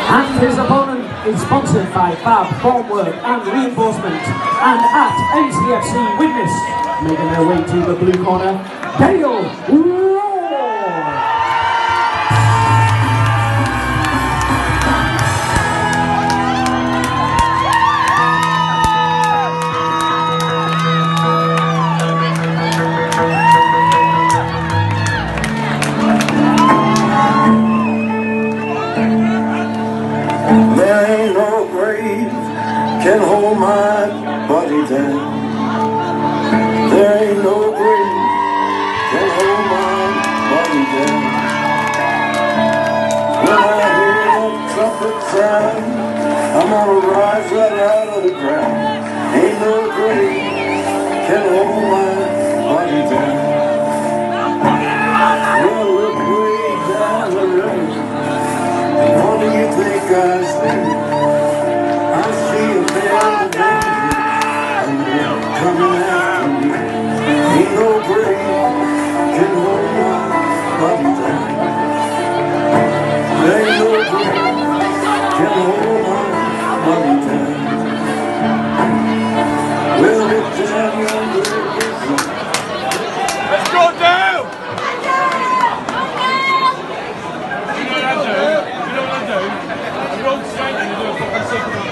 And his opponent is sponsored by Fab Formwork and Reinforcement, and at NCFC Witness, making their way to the blue corner, Dale can hold my body down. There ain't no grave can hold my body down. When I hear that trumpet sound, I'm gonna rise right out of the ground. Ain't no grave can hold my body down. Well, look way down the river. What do you think I see? Coming after me, ain't no grave can hold my body down. There ain't no grave can hold my body down. Well, it's down yonder. Let's go down! You know what I do? You know what I do? I roll straight and do a fucking secret.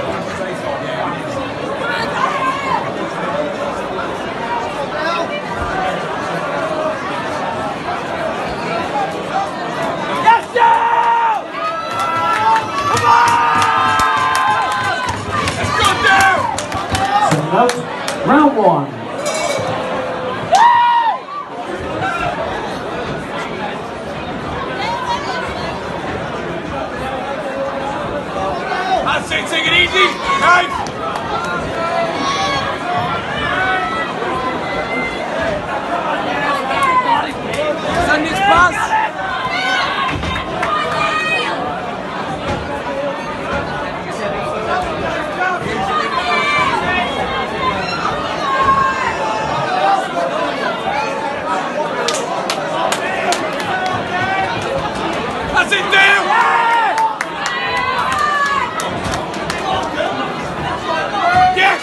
Round one. That's it, take it easy. Nice. Send this pass. Sit down! Yes!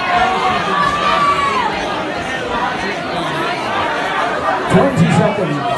20 seconds.